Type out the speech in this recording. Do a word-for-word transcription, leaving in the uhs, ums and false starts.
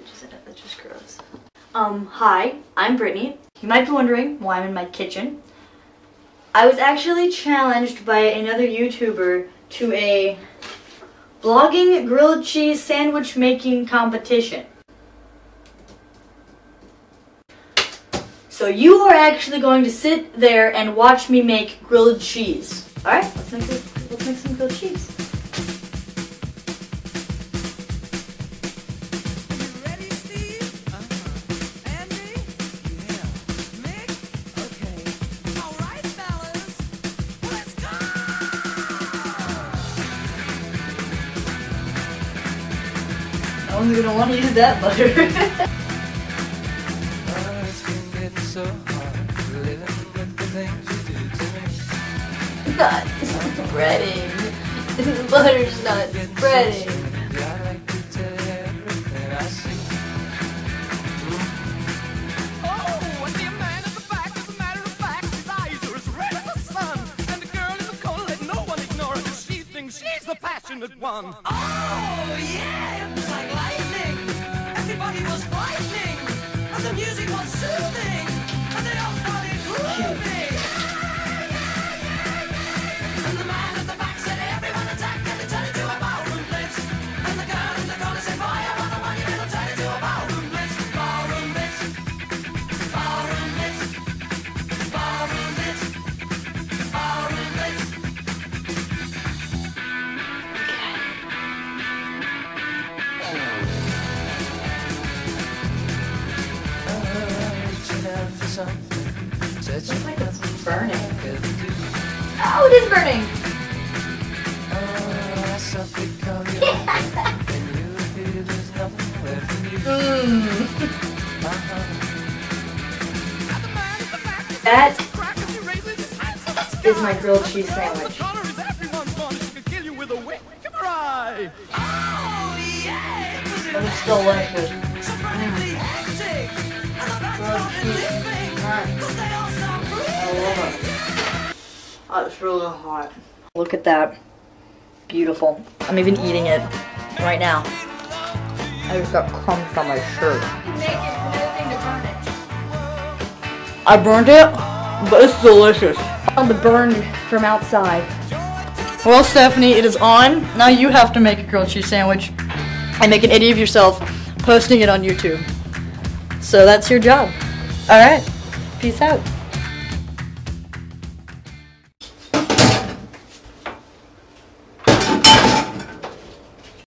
just, that's just gross. Um, hi, I'm Brittany. You might be wondering why I'm in my kitchen. I was actually challenged by another YouTuber to a blogging grilled cheese sandwich making competition. So you are actually going to sit there and watch me make grilled cheese. Alright, let's make this, let's make some grilled cheese. No one's gonna want to use that butter. Not spreading. The butter's not spreading. Oh, I see a man at the back. As a matter of fact, his eyes are as red as the sun. And the girl in the corner, let no one ignore her, 'cause she thinks she's the passionate one. Oh, yeah, it was like lightning. Everybody was frightening. And the music was soothing. And they all started grooving. And the man at the back said, everyone attack, and they turned into a ballroom blitz. And the girl in the corner said, fire on the one, you better turn into a ballroom blitz. Ballroom blitz. Ballroom blitz. Ballroom blitz. Ballroom blitz. Looks like it's burning. Oh, it is burning! mm. That is my grilled cheese sandwich. And it's delicious. I love it. Oh, it's really hot. Look at that. Beautiful. I'm even eating it right now. I just got crumbs on my shirt. I burned it, but it's delicious. On the burn from outside. Well, Stephanie, it is on. Now you have to make a grilled cheese sandwich and make an idiot of yourself, posting it on YouTube. So that's your job. Alright, peace out.